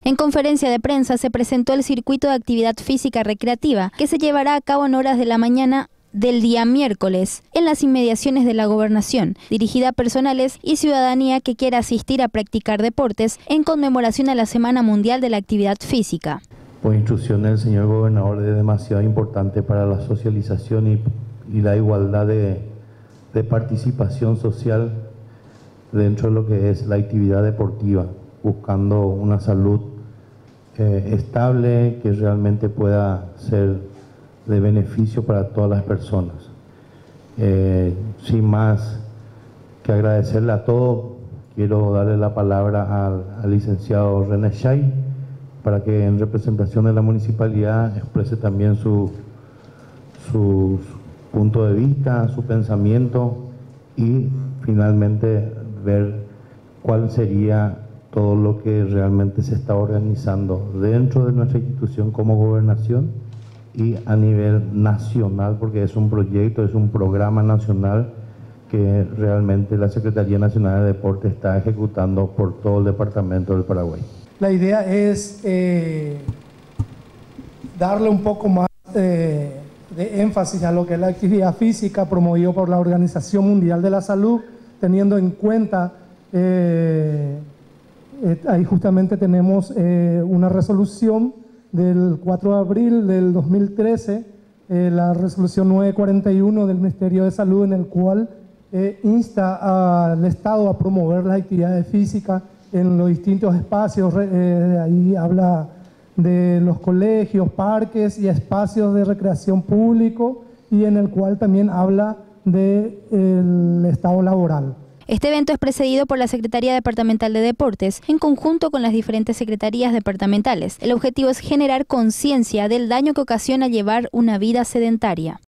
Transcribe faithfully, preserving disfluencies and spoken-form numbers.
En conferencia de prensa se presentó el circuito de actividad física recreativa que se llevará a cabo en horas de la mañana del día miércoles en las inmediaciones de la Gobernación, dirigida a personales y ciudadanía que quiera asistir a practicar deportes en conmemoración a la Semana Mundial de la Actividad Física. Por instrucciones del señor gobernador, es demasiado importante para la socialización y, y la igualdad de, de participación social dentro de lo que es la actividad deportiva, buscando una salud eh, estable que realmente pueda ser de beneficio para todas las personas. Eh, sin más que agradecerle a todos, quiero darle la palabra al, al licenciado René Chay para que en representación de la municipalidad exprese también su, su, su punto de vista, su pensamiento y finalmente ver cuál sería todo lo que realmente se está organizando dentro de nuestra institución como gobernación y a nivel nacional, porque es un proyecto, es un programa nacional que realmente la Secretaría Nacional de Deporte está ejecutando por todo el departamento del Paraguay. La idea es eh, darle un poco más eh, de énfasis a lo que es la actividad física promovida por la Organización Mundial de la Salud, teniendo en cuenta, eh, eh, ahí justamente tenemos eh, una resolución del cuatro de abril del dos mil trece, eh, la resolución nueve cuarenta y uno del Ministerio de Salud, en el cual eh, insta al Estado a promover las actividades físicas en los distintos espacios. Eh, ahí habla de los colegios, parques y espacios de recreación público, y en el cual también habla del estado laboral. Este evento es precedido por la Secretaría Departamental de Deportes, en conjunto con las diferentes secretarías departamentales. El objetivo es generar conciencia del daño que ocasiona llevar una vida sedentaria.